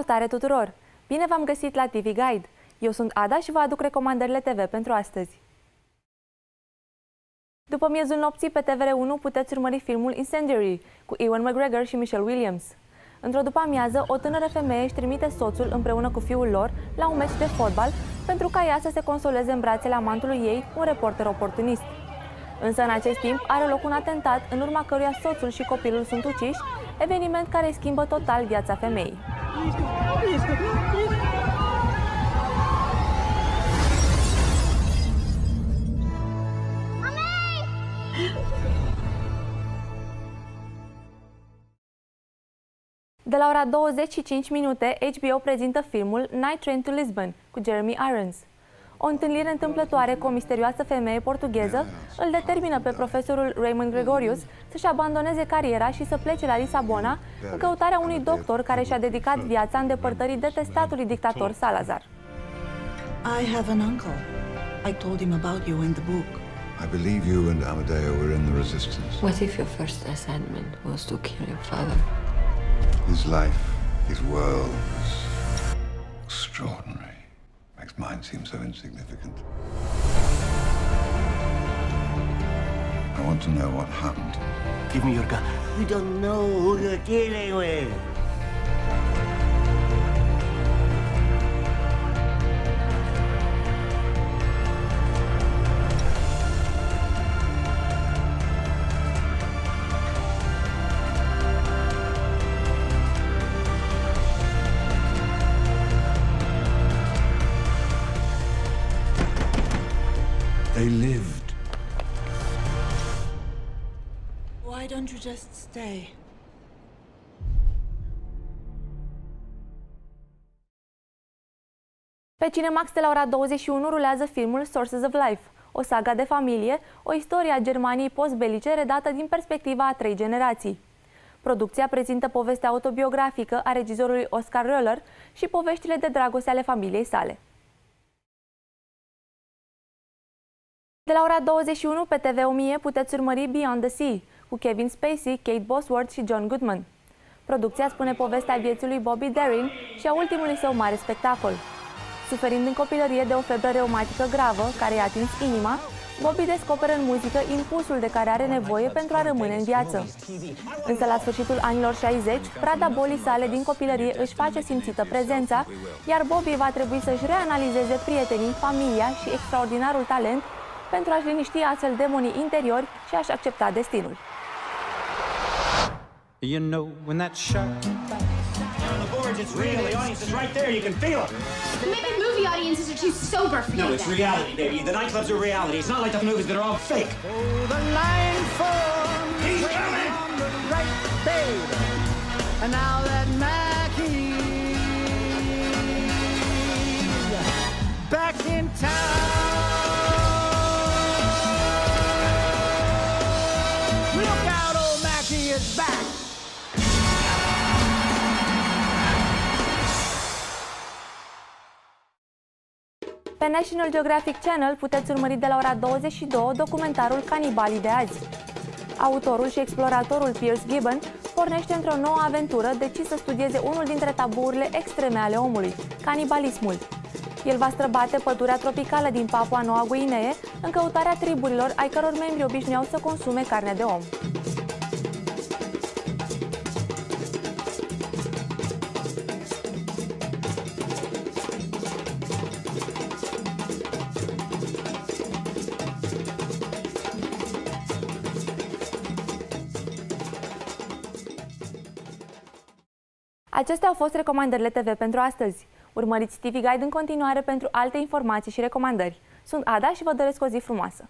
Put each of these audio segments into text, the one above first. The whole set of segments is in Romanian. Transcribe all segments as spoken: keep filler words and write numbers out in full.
Salutare tuturor! Bine v-am găsit la T V Guide! Eu sunt Ada și vă aduc recomandările T V pentru astăzi. După miezul nopții, pe T V R unu puteți urmări filmul Incendiary cu Ewan McGregor și Michelle Williams. Într-o după-amiază, o tânără femeie își trimite soțul împreună cu fiul lor la un meci de fotbal pentru ca ea să se consoleze în brațele amantului ei, un reporter oportunist. Însă în acest timp are loc un atentat în urma căruia soțul și copilul sunt uciși, eveniment care îi schimbă total viața femeii. De la ora douăzeci și cinci minute, H B O prezintă filmul Night Train to Lisbon cu Jeremy Irons. O întâlnire întâmplătoare cu o misterioasă femeie portugheză îl determină pe profesorul Raymond Gregorius să-și abandoneze cariera și să plece la Lisabona în căutarea unui doctor care și-a dedicat viața îndepărtării detestatului dictator Salazar. I have an uncle. I told him about you in the book. I believe you and Amadeo were in the resistance. What if your first assignment was to kill your father? His life, his world was extraordinary. Makes mine seem so insignificant. I want to know what happened. Give me your gun. You don't know who you're dealing with. They lived. Why don't you just stay? Pe Cinemax de la ora douăzeci și unu rulează filmul Sources of Life, o saga de familie, o istorie a Germaniei postbelice redată din perspectiva a trei generații. Producția prezintă povestea autobiografică a regizorului Oscar Roller și poveștile de dragoste ale familiei sale. De la ora douăzeci și unu pe T V o mie puteți urmări Beyond the Sea cu Kevin Spacey, Kate Bosworth și John Goodman. Producția spune povestea vieții lui Bobby Darin și a ultimului său mare spectacol. Suferind în copilărie de o febră reumatică gravă care i-a atins inima, Bobby descoperă în muzică impulsul de care are nevoie pentru a rămâne în viață. Însă la sfârșitul anilor șaizeci, prada bolii sale din copilărie își face simțită prezența, iar Bobby va trebui să-și reanalizeze prietenii, familia și extraordinarul talent pentru a-și liniști astfel demonii interiori și a-și accepta destinul. You know when that shark On the boards, it's real. The audience is right there. You can feel it. Maybe movie audiences are too sober for you. No, it's reality, baby. The nightclubs are reality. It's not like the movies that are all fake. oh, the line for He's coming! on the right, babe. And now that Mackie's back in town. Look out, old Mackie is back. Pe National Geographic Channel puteți urmări de la ora douăzeci și două documentarul Canibalii de azi. Autorul și exploratorul Piers Gibbon pornește într-o nouă aventură decis să studieze unul dintre tabuurile extreme ale omului, canibalismul. El va străbate pădurea tropicală din Papua Noua Guinee în căutarea triburilor ai căror membri obișnuiau să consume carne de om. Acestea au fost recomandările T V pentru astăzi. Urmăriți T V Guide în continuare pentru alte informații și recomandări. Sunt Ada și vă doresc o zi frumoasă!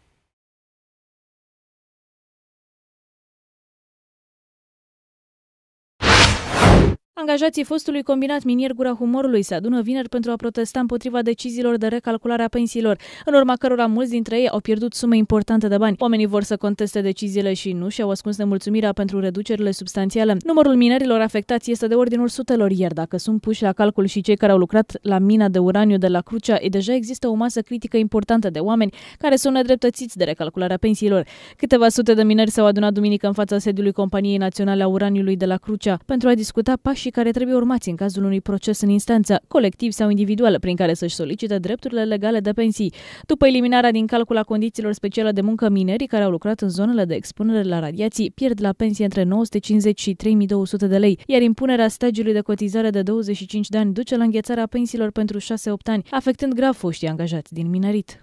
Angajații fostului combinat minier Gura Humorului se adună vineri pentru a protesta împotriva deciziilor de recalculare a pensiilor, în urma cărora mulți dintre ei au pierdut sume importante de bani. Oamenii vor să conteste deciziile și nu și-au ascuns nemulțumirea pentru reducerile substanțiale. Numărul minerilor afectați este de ordinul sutelor, iar dacă sunt puși la calcul și cei care au lucrat la mina de uraniu de la Crucea, e deja există o masă critică importantă de oameni care sunt nedreptățiți de recalcularea pensiilor. Câteva sute de mineri s-au adunat duminică în fața sediului Companiei Naționale a Uraniului de la Crucea pentru a discuta pașii și care trebuie urmați în cazul unui proces în instanță, colectiv sau individual, prin care să-și solicite drepturile legale de pensii. După eliminarea din calcul a condițiilor speciale de muncă, minerii care au lucrat în zonele de expunere la radiații pierd la pensie între nouă sute cincizeci și trei mii două sute de lei, iar impunerea stagiului de cotizare de douăzeci și cinci de ani duce la înghețarea pensiilor pentru șase opt ani, afectând grav foștii angajați din minerit.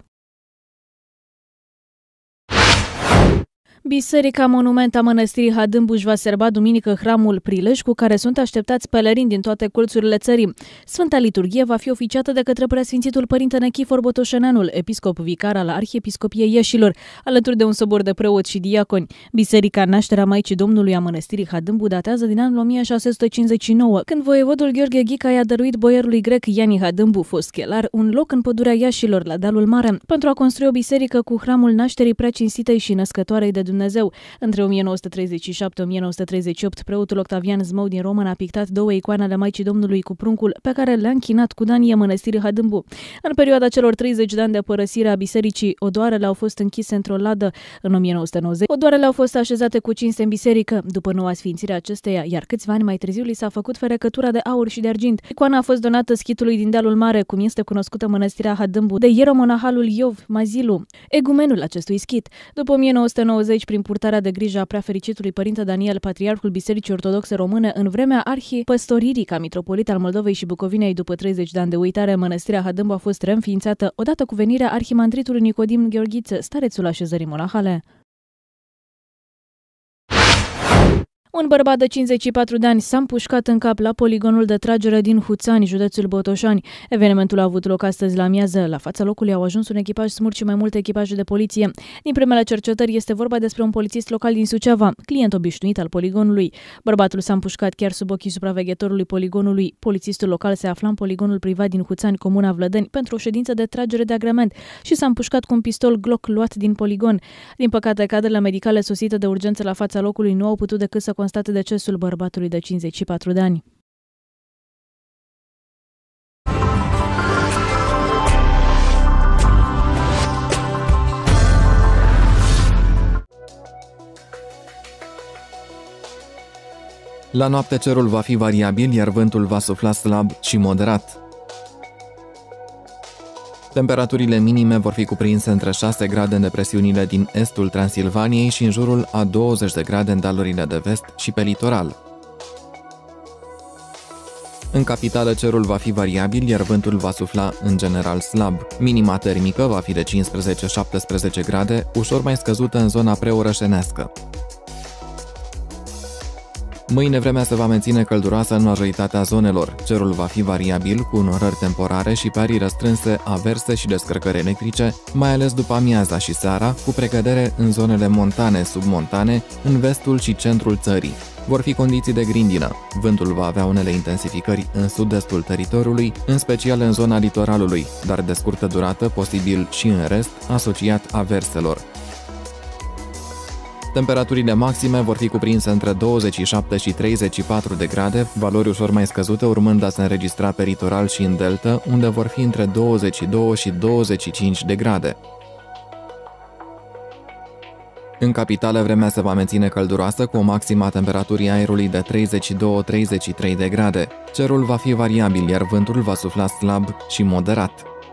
Biserica Monument a Mănăstirii Hadâmbu își va serba duminică hramul, prilej cu care sunt așteptați pelerini din toate colțurile țării. Sfânta liturghie va fi oficiată de către preasfințitul părinte Nechifor Botoșeneanul, episcop vicar al Arhiepiscopiei Ieșilor, alături de un sobor de preoți și diaconi. Biserica Nașterea Maicii Domnului a Mănăstirii Hadâmbu datează din anul o mie șase sute cincizeci și nouă, când voievodul Gheorghe Ghica i-a dăruit boierului grec Iani Hadâmbu, fost chelar, un loc în pădurea Iașilor, la dealul mare, pentru a construi o biserică cu hramul nașterii preacinstitei și născătoarei de Dumnezeu. Între o mie nouă sute treizeci și șapte - o mie nouă sute treizeci și opt, preotul Octavian Zmău din Roman a pictat două icoane ale Maicii Domnului cu pruncul, pe care le-a închinat cu danie Mănăstirii Hadâmbu. În perioada celor treizeci de ani de părăsire a bisericii, odoarele au fost închise într-o ladă. În o mie nouă sute nouăzeci, odoarele au fost așezate cu cinste în biserică, după noua sfințire a acesteia, iar câțiva ani mai târziu li s-a făcut ferecătura de aur și de argint. Icoana a fost donată schitului din dealul mare, cum este cunoscută Mănăstirea Hadâmbu, de ieromonahalul Iov Mazilu, egumenul acestui schit. După o mie nouă sute nouăzeci, prin purtarea de grijă a preafericitului părinte Daniel, patriarhul Bisericii Ortodoxe Române, în vremea arhipăstoririi ca mitropolit al Moldovei și Bucovinei, după treizeci de ani de uitare, Mănăstirea Hadâmbu a fost reînființată odată cu venirea arhimandritului Nicodim Gheorghiță, starețul așezării monahale. Un bărbat de cincizeci și patru de ani s-a împușcat în cap la poligonul de tragere din Huțani, județul Botoșani. Evenimentul a avut loc astăzi la amiază. La fața locului au ajuns un echipaj smurt și mai multe echipaje de poliție. Din primele cercetări este vorba despre un polițist local din Suceava, client obișnuit al poligonului. Bărbatul s-a împușcat chiar sub ochii supraveghetorului poligonului. Polițistul local se afla în poligonul privat din Huțani, comuna Vlădeni, pentru o ședință de tragere de agrement și s-a împușcat cu un pistol Glock luat din poligon. Din păcate, cadrele medicale sosite de urgență la fața locului nu au putut decât să constate decesul bărbatului de cincizeci și patru de ani. La noapte cerul va fi variabil, iar vântul va sufla slab și moderat. Temperaturile minime vor fi cuprinse între șase grade în depresiunile din estul Transilvaniei și în jurul a douăzeci de grade în dalurile de vest și pe litoral. În capitală cerul va fi variabil, iar vântul va sufla în general slab. Minima termică va fi de cincisprezece - șaptesprezece grade, ușor mai scăzută în zona preorășenească. Mâine vremea se va menține călduroasă în majoritatea zonelor. Cerul va fi variabil, cu înnorări temporare și perii răstrânse, averse și descărcări electrice, mai ales după amiaza și seara, cu precădere în zonele montane, submontane, în vestul și centrul țării. Vor fi condiții de grindină. Vântul va avea unele intensificări în sud-estul teritoriului, în special în zona litoralului, dar de scurtă durată, posibil și în rest, asociat averselor. Temperaturile maxime vor fi cuprinse între douăzeci și șapte și treizeci și patru de grade, valori ușor mai scăzute urmând a se înregistra pe litoral și în delta, unde vor fi între douăzeci și doi și douăzeci și cinci de grade. În capitală, vremea se va menține călduroasă, cu o maximă a temperaturii aerului de treizeci și doi - treizeci și trei de grade. Cerul va fi variabil, iar vântul va sufla slab și moderat.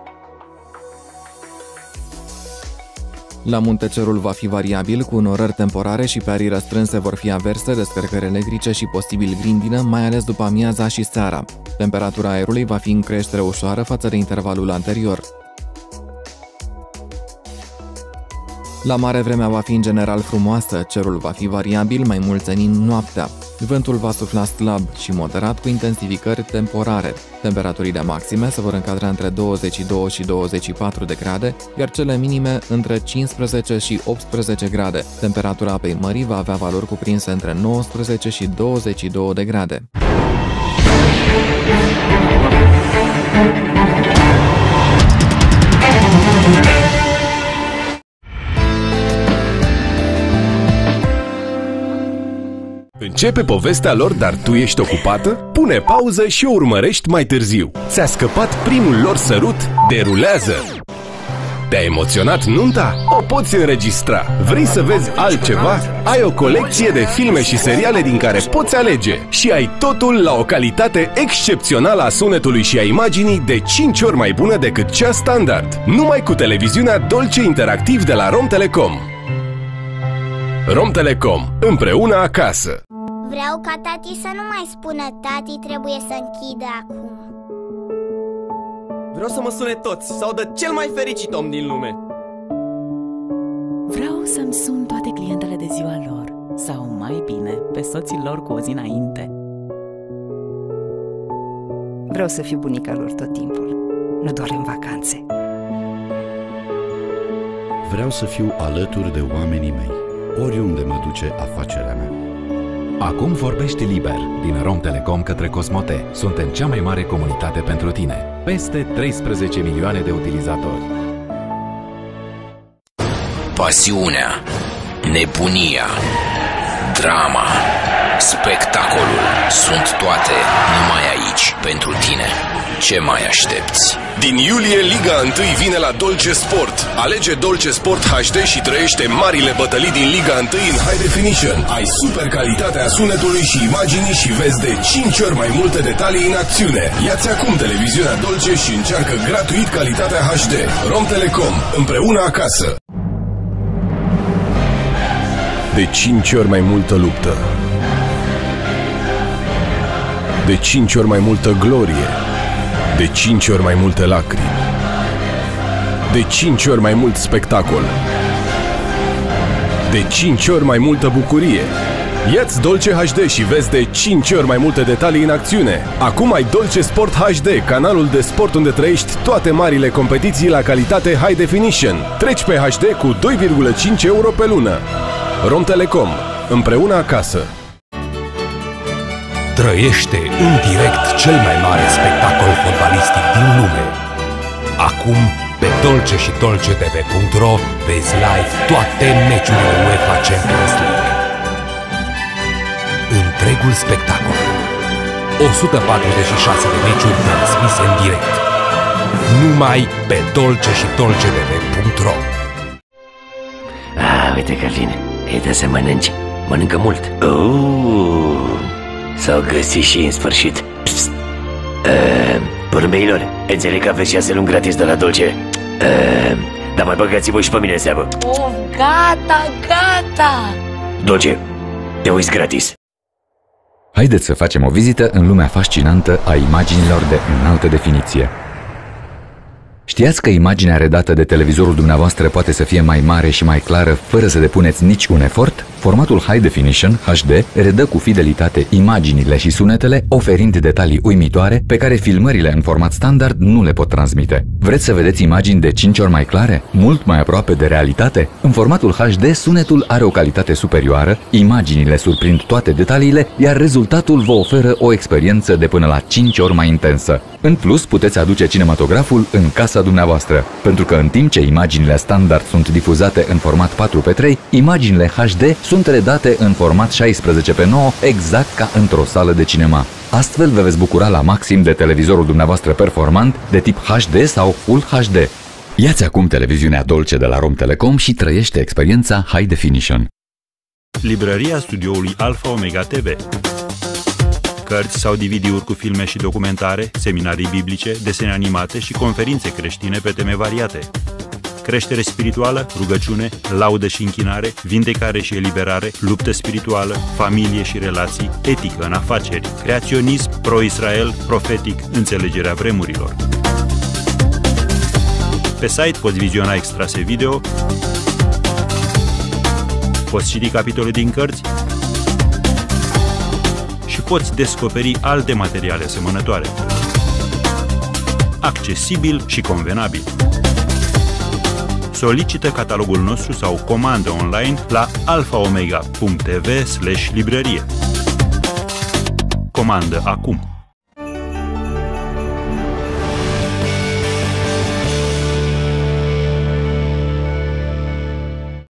La munte cerul va fi variabil, cu înnorări temporare și perii răstrânse vor fi averse, descărcări electrice și posibil grindină, mai ales după amiaza și seara. Temperatura aerului va fi în creștere ușoară față de intervalul anterior. La mare vremea va fi în general frumoasă, cerul va fi variabil, mai mult senin noaptea. Vântul va sufla slab și moderat, cu intensificări temporare. Temperaturile maxime se vor încadra între douăzeci și doi și douăzeci și patru de grade, iar cele minime între cincisprezece și optsprezece grade. Temperatura apei mării va avea valori cuprinse între nouăsprezece și douăzeci și doi de grade. Începe povestea lor, dar tu ești ocupată? Pune pauză și o urmărești mai târziu. Ți-a scăpat primul lor sărut? Derulează! Te-a emoționat nunta? O poți înregistra. Vrei să vezi altceva? Ai o colecție de filme și seriale din care poți alege și ai totul la o calitate excepțională a sunetului și a imaginii de cinci ori mai bună decât cea standard. Numai cu televiziunea Dolce Interactiv de la Romtelecom. Romtelecom. Împreună acasă. Vreau ca tati să nu mai spună tati trebuie să închidă acum. Vreau să mă sune toți, să audă cel mai fericit om din lume. Vreau să-mi sun toate clientele de ziua lor, sau mai bine, pe soții lor cu o zi înainte. Vreau să fiu bunica lor tot timpul, nu doar în vacanțe. Vreau să fiu alături de oamenii mei, oriunde mă duce afacerea mea. Acum vorbești liber. Din Romtelecom către Cosmote. Suntem cea mai mare comunitate pentru tine. Peste treisprezece milioane de utilizatori. Pasiunea, nebunia, drama, spectacolul sunt toate numai aici pentru tine. Ce mai aștepți? Din iulie, Liga unu vine la Dolce Sport. Alege Dolce Sport H D și trăiește marile bătălii din Liga unu în High Definition. Ai super calitatea sunetului și imaginii și vezi de cinci ori mai multe detalii în acțiune. Ia-ți acum televiziunea Dolce și încearcă gratuit calitatea H D. Romtelecom. Împreună acasă. De cinci ori mai multă luptă. De cinci ori mai multă glorie. De cinci ori mai multe lacrimi. De cinci ori mai mult spectacol. De cinci ori mai multă bucurie. Ia-ți Dolce H D și vezi de cinci ori mai multe detalii în acțiune. Acum ai Dolce Sport H D, canalul de sport unde trăiești toate marile competiții la calitate High Definition. Treci pe H D cu doi virgulă cinci euro pe lună. Romtelecom. Împreună acasă. Trăiește în direct cel mai mare spectacol fotbalistic din lume. Acum, pe Dolce și Dolce T V punct ro vezi live toate meciurile UEFA Champions League. Întregul spectacol. o sută patruzeci și șase de meciuri transmise în direct. Numai pe Dolce și Dolce T V punct ro. Ah, uite, Căline, e de să mănânci. Mănâncă mult. Uuuu. S-au găsit și în sfârșit. Psst. Uh, Porumbeilor, înțeleg că aveți șase luni gratis de la Dolce. uh, Dar mai băgați-vă și pe mine în seamă. Oh, gata, gata. Dolce, te uiți gratis. Haideți să facem o vizită în lumea fascinantă a imaginilor de înaltă definiție. Știați că imaginea redată de televizorul dumneavoastră poate să fie mai mare și mai clară fără să depuneți nici un efort? Formatul High Definition H D redă cu fidelitate imaginile și sunetele, oferind detalii uimitoare pe care filmările în format standard nu le pot transmite. Vreți să vedeți imagini de cinci ori mai clare? Mult mai aproape de realitate? În formatul H D, sunetul are o calitate superioară, imaginile surprind toate detaliile, iar rezultatul vă oferă o experiență de până la cinci ori mai intensă. În plus, puteți aduce cinematograful în casa dumneavoastră, pentru că în timp ce imaginile standard sunt difuzate în format patru pe trei, imaginile H D sunt redate în format șaisprezece pe nouă, exact ca într-o sală de cinema. Astfel vă veți bucura la maxim de televizorul dumneavoastră performant de tip H D sau Full H D. Ia-ți acum televiziunea Dolce de la Romtelecom și trăiește experiența High Definition. Librăria studioului Alpha Omega T V. Cărți sau D V D-uri cu filme și documentare, seminarii biblice, desene animate și conferințe creștine pe teme variate. Creștere spirituală, rugăciune, laudă și închinare, vindecare și eliberare, luptă spirituală, familie și relații, etică în afaceri, creaționism, pro-Israel, profetic, înțelegerea vremurilor. Pe site poți viziona extrase video, poți citi capitole din cărți și poți descoperi alte materiale asemănătoare. Accesibil și convenabil. Solicită catalogul nostru sau comandă online la alfaomega punct tv slash librărie. Comandă acum!